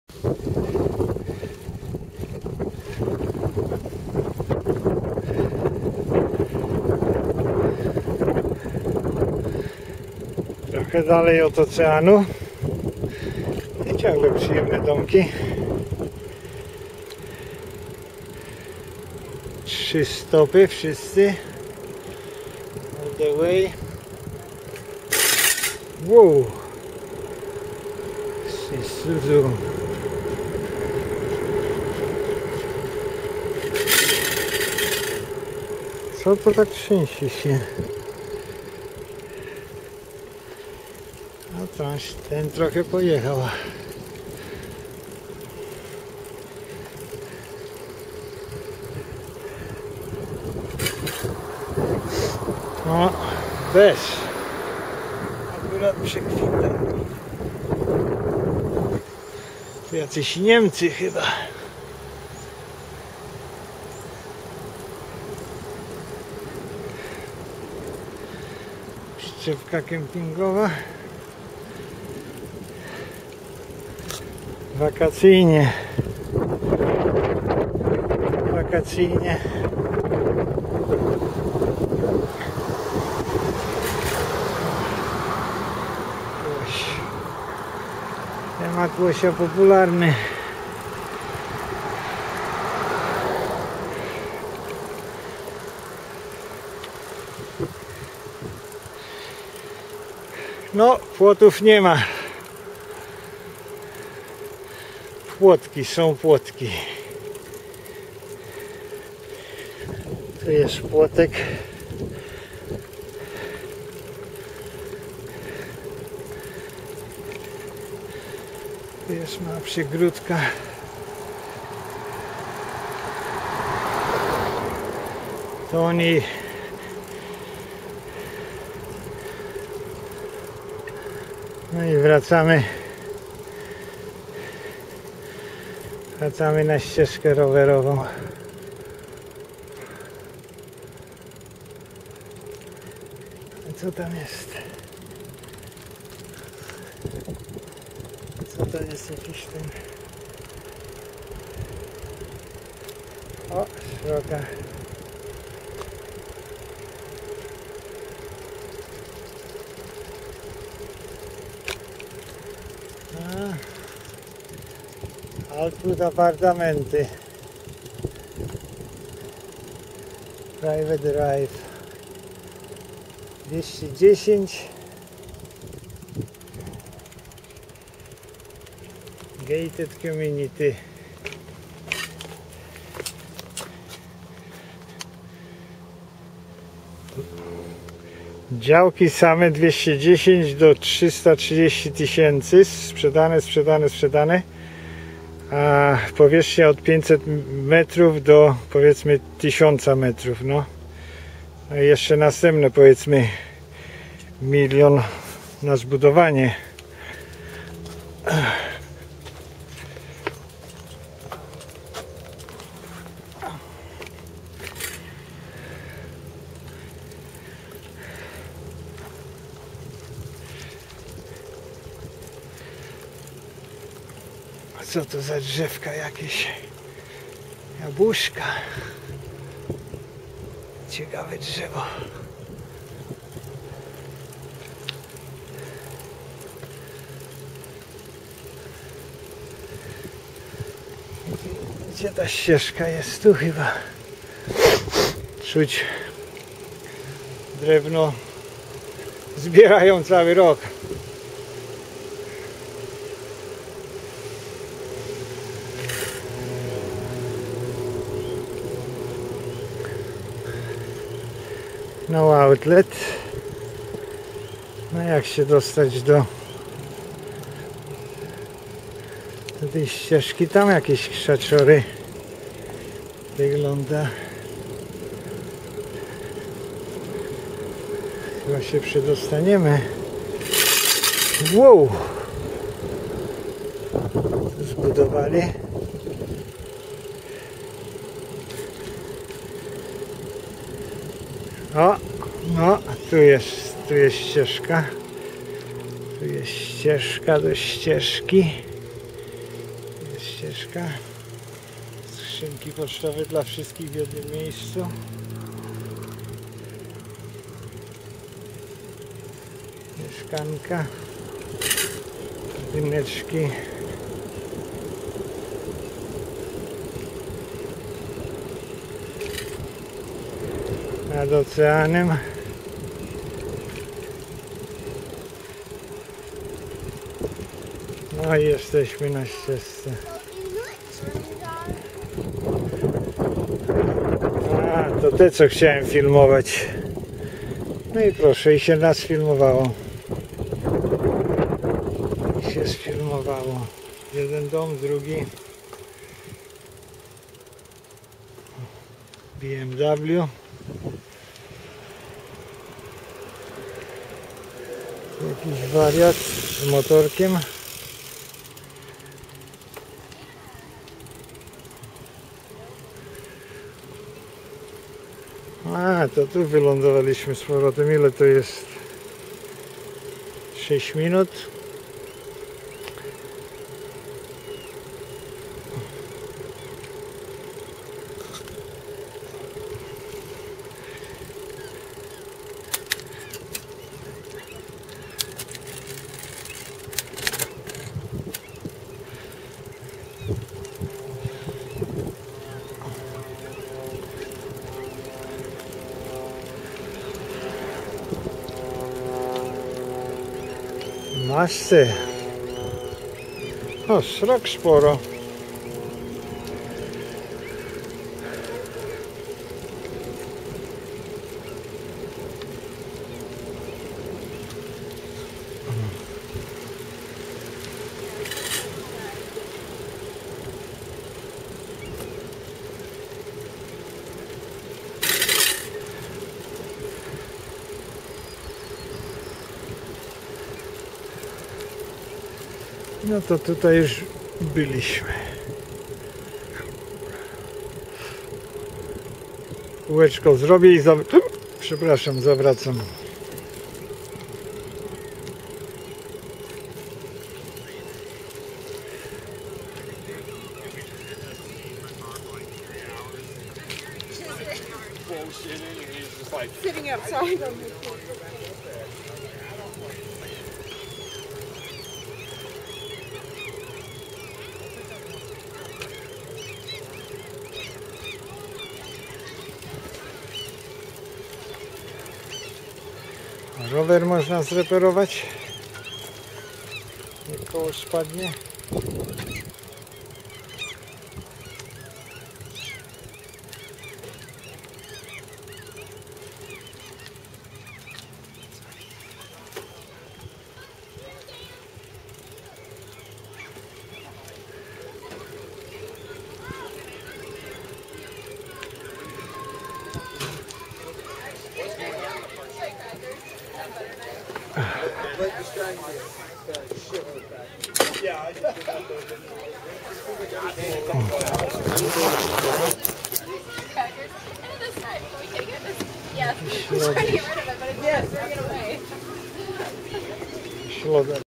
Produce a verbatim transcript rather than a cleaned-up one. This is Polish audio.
Trochę dalej od oceanu i ciągle przyjemne domki. Trzy stopy wszyscy. All the way. Wow. Isuzu. Co to tak trzęsie się? No to ten trochę pojechał. O, deszcz. Akurat przekwita. To jacyś Niemcy chyba. Przyczepka kempingowa. Wakacyjnie. Wakacyjnie. Łoś. Temat łosia popularny. No, płotów nie ma. Płotki, są płotki. Tu jest płotek. Tu jest mała przygródka. To oni no i wracamy. Wracamy na ścieżkę rowerową. A co tam jest? Co to jest jakiś ten... O, szeroka. Altwood apartamenty. Private Drive. dwieście dziesięć. Gated Community. Działki same dwieście dziesięć do trzysta trzydzieści tysięcy. Sprzedane, sprzedane, sprzedane. A powierzchnia od pięćset metrów do powiedzmy tysiąc metrów. No. No i jeszcze następne powiedzmy milion na zbudowanie. Co to za drzewka jakieś? Jabłuszka. Ciekawe drzewo. Gdzie ta ścieżka jest? Tu chyba. Czuć drewno. Zbierają cały rok. No outlet. No jak się dostać do, do tej ścieżki? Tam jakieś krzaczory wygląda. Chyba się przedostaniemy. Wow! Co zbudowali? O, no, tu jest, tu jest ścieżka. Tu jest ścieżka do ścieżki. ścieżka. Skrzynki pocztowe dla wszystkich w jednym miejscu. Mieszkanka. Dyneczki. Nad oceanem. No i jesteśmy na ścieżce. A, to te, co chciałem filmować. No i proszę, i się nas filmowało. I się sfilmowało. Jeden dom, drugi. B M W. Jakiś wariat z motorkiem. A, to tu wylądowaliśmy z powrotem. Ile to jest? sześć minut. Masy. O, srok sporo. No to tutaj już byliśmy. Kółeczko zrobię i za... Przepraszam, zawracam. Sitting outside. Rower można zreperować. Jak koło spadnie. Yes, we're trying to get rid of it, but it's yes, bring it away. Ślodem.